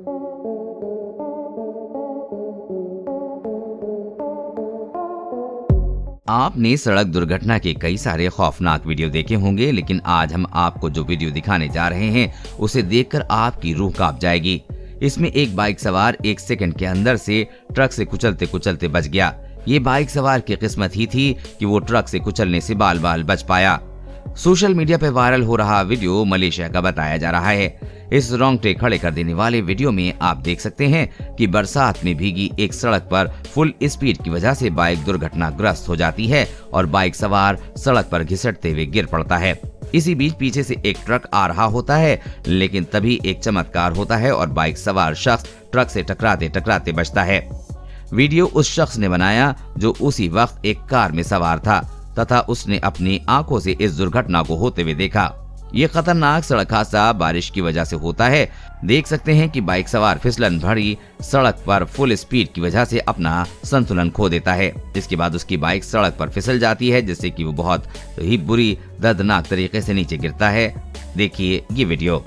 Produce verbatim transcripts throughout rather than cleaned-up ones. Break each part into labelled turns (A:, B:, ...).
A: आपने सड़क दुर्घटना के कई सारे खौफनाक वीडियो देखे होंगे, लेकिन आज हम आपको जो वीडियो दिखाने जा रहे हैं उसे देखकर आपकी रूह कांप जाएगी। इसमें एक बाइक सवार एक सेकंड के अंदर से ट्रक से कुचलते कुचलते बच गया। ये बाइक सवार की किस्मत ही थी कि वो ट्रक से कुचलने से बाल बाल बच पाया। सोशल मीडिया पे वायरल हो रहा वीडियो मलेशिया का बताया जा रहा है। इस रोंगटे खड़े कर देने वाले वीडियो में आप देख सकते हैं कि बरसात में भीगी एक सड़क पर फुल स्पीड की वजह से बाइक दुर्घटनाग्रस्त हो जाती है और बाइक सवार सड़क पर घिसटते हुए गिर पड़ता है। इसी बीच पीछे से एक ट्रक आ रहा होता है, लेकिन तभी एक चमत्कार होता है और बाइक सवार शख्स ट्रक से टकराते टकराते बचता है। वीडियो उस शख्स ने बनाया जो उसी वक्त एक कार में सवार था तथा उसने अपनी आंखों से इस दुर्घटना को होते हुए देखा। ये खतरनाक सड़क हादसा बारिश की वजह से होता है। देख सकते हैं कि बाइक सवार फिसलन भरी सड़क पर फुल स्पीड की वजह से अपना संतुलन खो देता है। इसके बाद उसकी बाइक सड़क पर फिसल जाती है, जिससे कि वो बहुत ही बुरी दर्दनाक तरीके से नीचे गिरता है। देखिए ये वीडियो।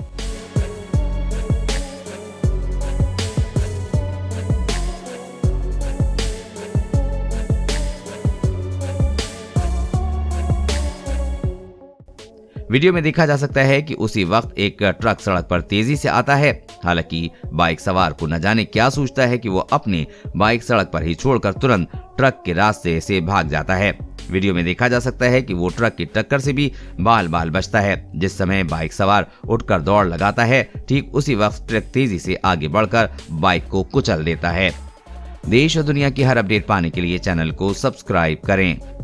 A: वीडियो में देखा जा सकता है कि उसी वक्त एक ट्रक सड़क पर तेजी से आता है। हालांकि बाइक सवार को न जाने क्या सोचता है कि वो अपनी बाइक सड़क पर ही छोड़कर तुरंत ट्रक के रास्ते से भाग जाता है। वीडियो में देखा जा सकता है कि वो ट्रक की टक्कर से भी बाल बाल बचता है। जिस समय बाइक सवार उठकर दौड़ लगाता है, ठीक उसी वक्त ट्रक तेजी से आगे बढ़कर बाइक को कुचल देता है। देश और दुनिया की हर अपडेट पाने के लिए चैनल को सब्सक्राइब करें।